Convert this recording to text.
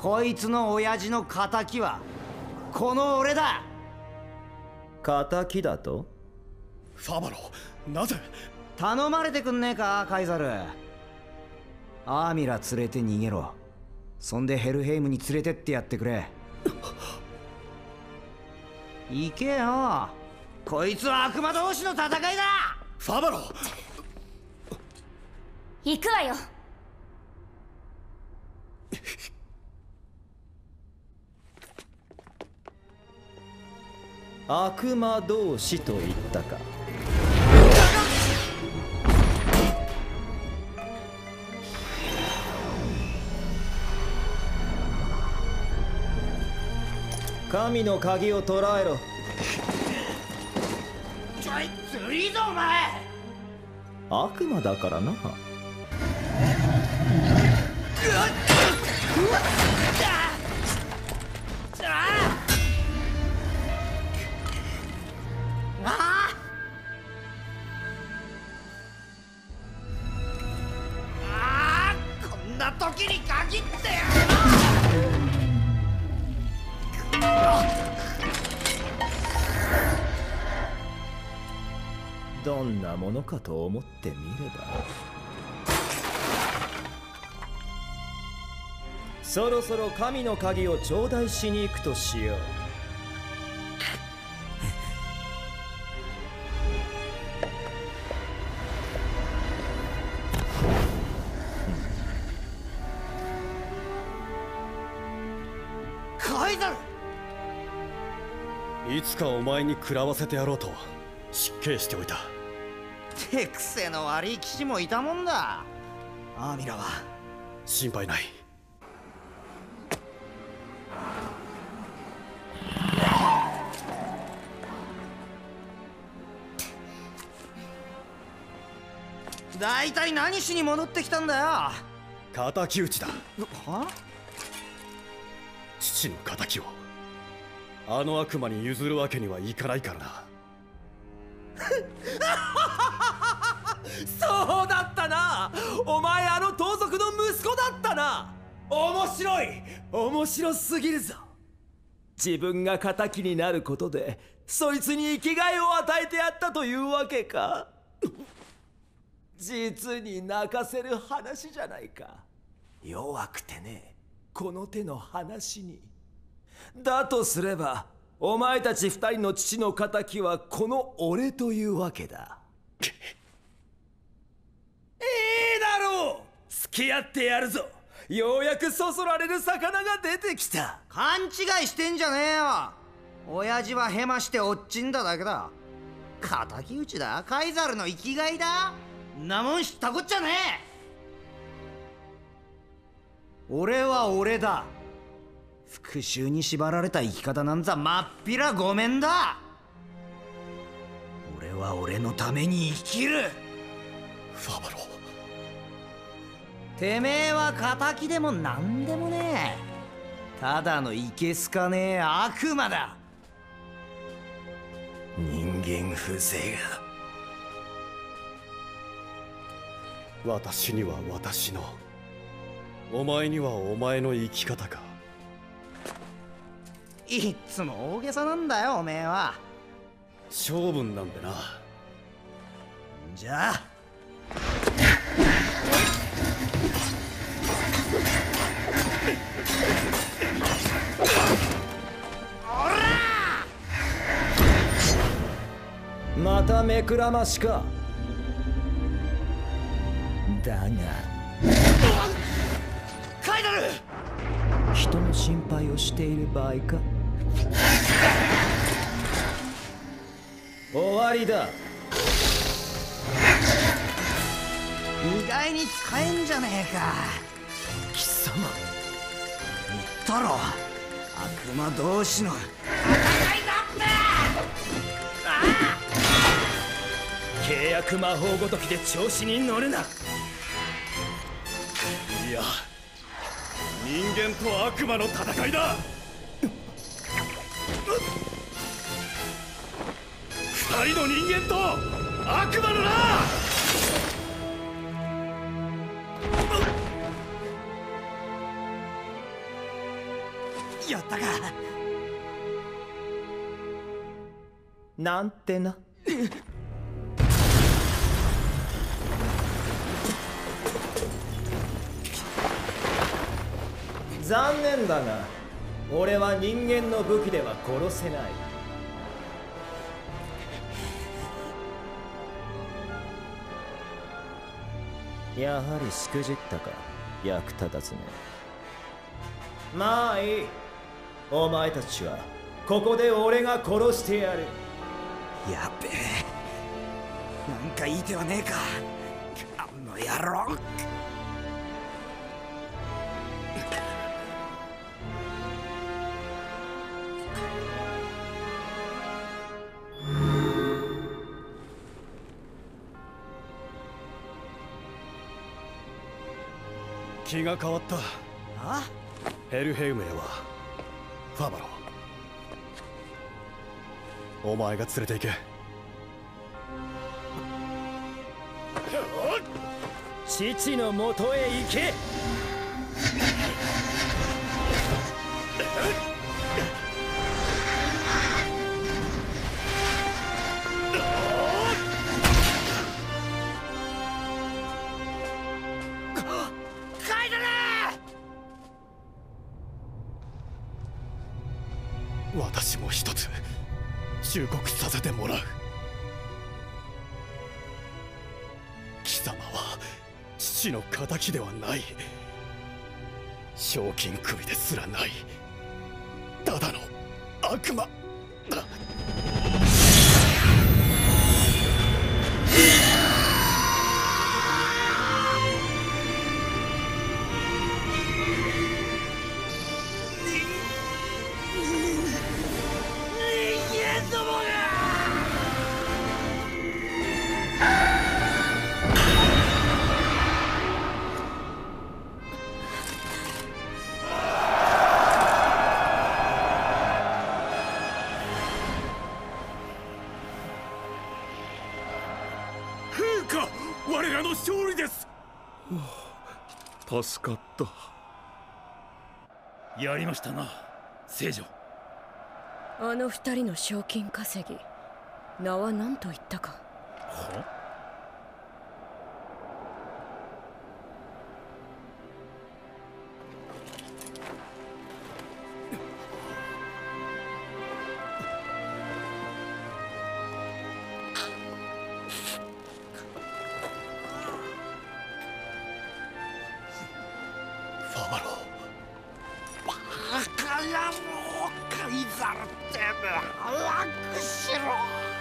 こいつの親父の仇はこの俺だ。 仇だと？ ファバロ、なぜ？ 頼まれてくんねえかカイザル。アーミラ連れて逃げろ。そんでヘルヘイムに連れてってやってくれ。行けよ。こいつは悪魔同士の戦いだ。 ファバロ、 行くわよ。 悪魔同士と言ったか。神の鍵を捕らえろ。 ちょいずるいぞお前。 悪魔だからな。 こんな時に限ってやどんなものかと思ってみれば。そろそろ神の鍵を頂戴しに行くとしよう。 カイザル。 いつかお前に食らわせてやろうと失敬しておいた。 手癖の悪い騎士もいたもんだ。アーミラは心配ない。 大体何しに戻ってきたんだよ。 敵討ちだ。 は？ 父の敵をあの悪魔に譲るわけにはいかないからな。 そうだったな。お前あの盗賊の息子だったな。面白い。面白すぎるぞ。自分が仇になることでそいつに生きがいを与えてやったというわけか。実に泣かせる話じゃないか。弱くてね、この手の話に。だとすればお前たち二人の父の仇はこの俺というわけだ。いいだろう。付き合ってやるぞ。ようやくそそられる魚が出てきた。 勘違いしてんじゃねえよ。親父はヘマしておっちんだだけだ。敵討ちだ。カイザルの生きがいだ。んなもん知ったこっちゃねえ。俺は俺だ。復讐に縛られた生き方なんざまっぴらごめんだ。俺は俺のために生きる。 ファバロ、 てめえは仇でもなんでもねえ。ただのいけすかねえ悪魔だ。人間風情が。 私には私の、お前にはお前の生き方か。 いっつも大げさなんだよおめえは。 性分なんでな。 じゃあまた目くらましか。だがカイザル。 人の心配をしている場合か。終わりだ。 意外に使えんじゃねえか。貴様言ったろ、悪魔同士の戦いだって。 契約魔法ごときで調子に乗るな。 いや、人間と悪魔の戦いだ。二人の人間と悪魔のな。 やったか。 なんてな。残念だが俺は人間の武器では殺せない。やはりしくじったか、役立たずね。まあいい、お前たちはここで俺が殺してやる。 やべえ、なんかいい手はねえか、あの野郎。 気が変わった。 あ？ ヘルヘウムへはファバロ、お前が連れて行け。 父のもとへ行け。 私も一つ忠告させてもらう。貴様は父の敵ではない。賞金首ですらない、ただの悪魔だ。 我らの勝利です。助かった。やりましたな、聖女。 あの二人の賞金稼ぎ、名は何と言ったか。 は？ ファバロバカ野郎、カイザルってめ、楽しろ。